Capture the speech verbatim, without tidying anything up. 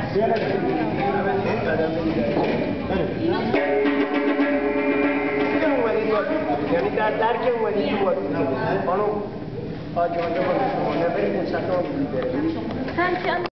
یعنی در درک اومدی تو واسه خانم آجانجا با شما نبرید این سطح رو بگیره